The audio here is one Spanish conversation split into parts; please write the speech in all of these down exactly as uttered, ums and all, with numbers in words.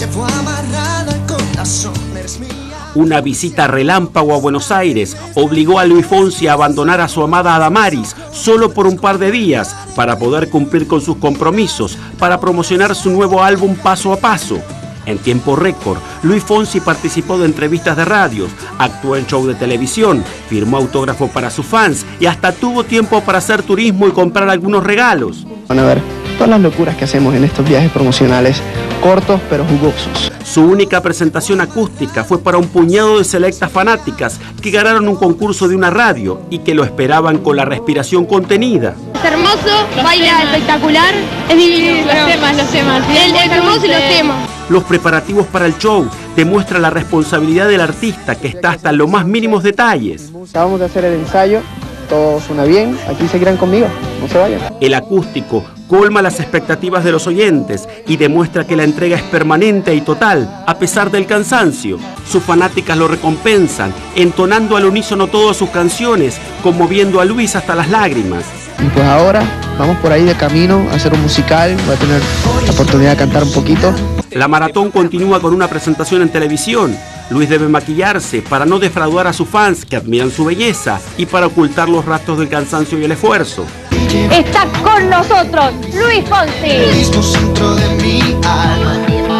fue amarrada con razones mías. Una visita relámpago a Buenos Aires obligó a Luis Fonsi a abandonar a su amada Adamaris solo por un par de días para poder cumplir con sus compromisos para promocionar su nuevo álbum Paso a Paso. En tiempo récord, Luis Fonsi participó de entrevistas de radios, actuó en show de televisión, firmó autógrafo para sus fans y hasta tuvo tiempo para hacer turismo y comprar algunos regalos. Van a ver todas las locuras que hacemos en estos viajes promocionales, cortos pero jugosos. Su única presentación acústica fue para un puñado de selectas fanáticas que ganaron un concurso de una radio y que lo esperaban con la respiración contenida. Es hermoso, baila espectacular, es divino. Los temas, los temas. El, el hermoso y los temas. Los preparativos para el show demuestran la responsabilidad del artista que está hasta en los más mínimos detalles. Acabamos de hacer el ensayo, todo suena bien, aquí seguirán conmigo, no se vayan. El acústico colma las expectativas de los oyentes y demuestra que la entrega es permanente y total, a pesar del cansancio. Sus fanáticas lo recompensan, entonando al unísono todas sus canciones, conmoviendo a Luis hasta las lágrimas. Y pues ahora vamos por ahí de camino a hacer un musical, voy a tener la oportunidad de cantar un poquito. La maratón continúa con una presentación en televisión. Luis debe maquillarse para no defraudar a sus fans que admiran su belleza y para ocultar los rastros del cansancio y el esfuerzo. Está con nosotros Luis Fonsi. Mismo centro de mi alma.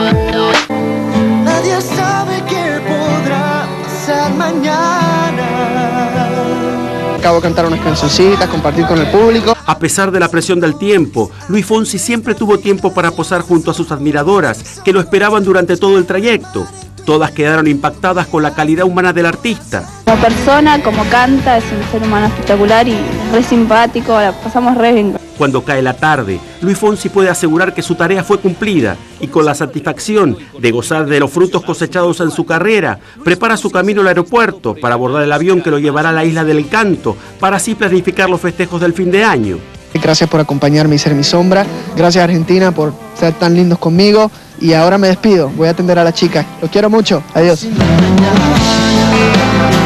Nadie sabe qué podrá pasar mañana. Acabo de cantar unas cancioncitas, compartir con el público. A pesar de la presión del tiempo, Luis Fonsi siempre tuvo tiempo para posar junto a sus admiradoras, que lo esperaban durante todo el trayecto. Todas quedaron impactadas con la calidad humana del artista. Como persona, como canta, es un ser humano espectacular y re simpático, la pasamos re bien. Cuando cae la tarde, Luis Fonsi puede asegurar que su tarea fue cumplida y con la satisfacción de gozar de los frutos cosechados en su carrera, prepara su camino al aeropuerto para abordar el avión que lo llevará a la Isla del Encanto para así planificar los festejos del fin de año. Gracias por acompañarme y ser mi sombra. Gracias Argentina por ser tan lindos conmigo. Y ahora me despido, voy a atender a la chica. Los quiero mucho, adiós.